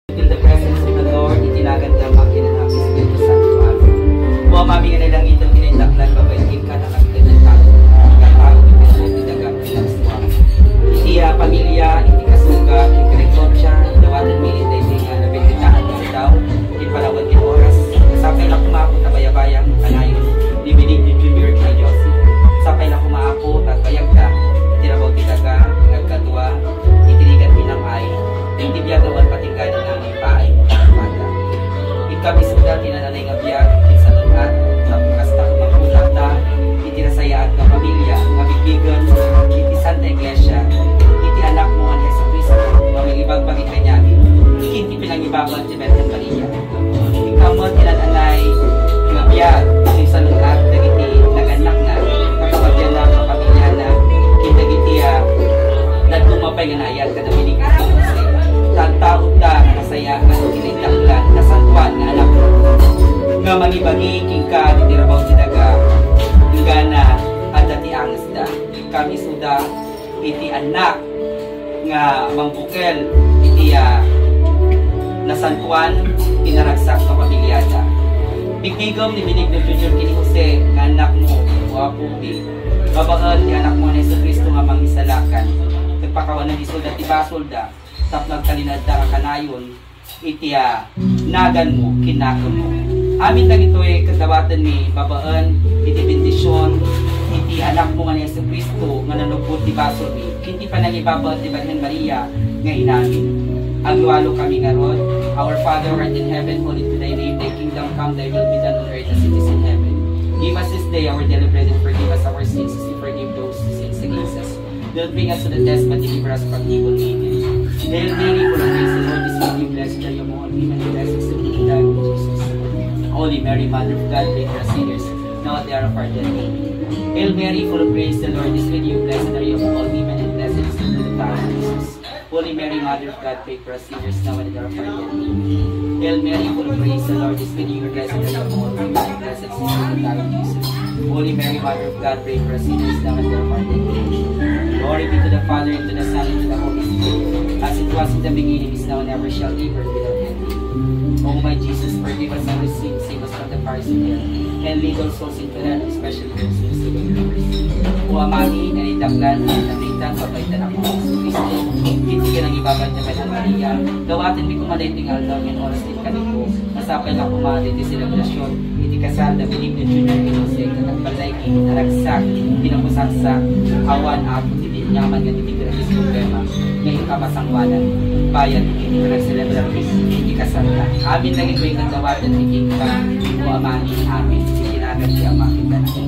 Feel the presence of the Lord, itinagan ka makin ang Happy Spirit sa Santo. Buwa mami nga nilang itong kinindaklan, babayin ka na kapitan ng tao. Nagkakaroon ng pinag dagang pinagsuwa. Iti pamilya, iti kasuga, iti rekonsya, dawatan minit ay nga nabititahan ng daw, ipalawad kin oras. Sapay na kumapot na bayabayang kanayon, ni Benigno Jr. kay Josie. Sapay na kumapot at bayag ka, itirabaw titaga, nagkadua, itinigan pinamay, hindi biyagawan patingganan ng ipaay mo ng mata. Ikami suda, tinananay nga biyag, sa lungat, napakasta kumakulat na, itinasayaan ng pamilya, mabigbigan, iti Santa Iglesia, iti anak mo ang Yesu Cristo, mamigibag pagikanyagi, ikinti pinangibaban si Virgen Maria. Ikaw tinananay nga biyag, sa lungat, dagiti naganak na, kakabagyan na, kapamilya na, kitagiti nagtumapay nga nayat ka na binigay kasi tagtaod na nasaya nga kinindaklan na santuan nga anak mo nga magibagi ka titirabaw sinaga gana at dati angas da kami suda iti anak nga mangbukel iti nasantuan pinaragsak sa pamilyada. Bigigom ni Benigno Jr. kini Jose nga anak mo waputi babagal ti anak mo ni Yesu Cristo nga mangisalakan nagpakawan ng isolda ti basolda taplag kalinadda ka kanayon iti nagan mo kinakam mo amin lang ito kadawatan ni babaan iti bendisyon iti anak mo nga ni Yesu Cristo nga nanubot ti basol mi kinti pa nangibabad ti Virgen Maria nga inamin ang luwalo kami nga rod. Our Father who art in heaven, holy to thy name, thy kingdom come, thy will be done on earth as it is in heaven. Give us this day our daily bread and forgive us our sins as we forgive those who sins against us. Do not bring us to the test, but deliver us from evil. Amen. Hail Mary, full of grace, the Lord is with you. Blessed are you among all women, and blessed is the fruit of thy womb, Jesus. Holy Mary, Mother of God, pray for us sinners, now at the hour of our death. Amen. Hail Mary, full of grace, the Lord is with you. Blessed are you among all women, and blessed is the fruit of thy womb, Jesus. Holy Mary, Mother of God, pray for us sinners, now at the hour of our death. Amen. Hail Mary, full of grace, the Lord is with you. Blessed are you among all women, and blessed is the fruit of thy womb, Jesus. Holy Mary, Mother of God, pray for us sinners, now at the hour of our death. Amen. Glory be to the Father, and to the Son, and to the Holy Spirit, as it was in the beginning, is now, and ever shall be, world without end. O my Jesus, forgive us our sins, save us from the fires of hell, and lead all souls into heaven, especially those who receive your mercy. O Amami, nanitaklan, nanitan, papaitan ako ng Yesu Cristo, hindi ka nang ibabad na Virgen Maria, dawatin mi kumaliting aldaw, and oras din kami po, masapay na kumalit di selebrasyon, iti kasal na Benigno Jr. Pinose, katagbalay, kinaragsak, pinapusaksak, awan, ako, nyaman nga titigil ang problema ngayon kamasangwanan bayan hindi ka nagselebrar hindi kasanta amin lang ito yung nagdawatan ni King Kang o Amani amin sinagad siya makita na